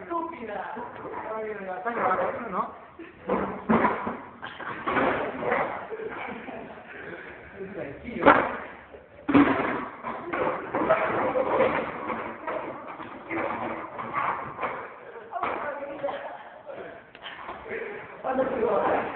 Stupida! In realtà io la vedo, no? Quando si vuole?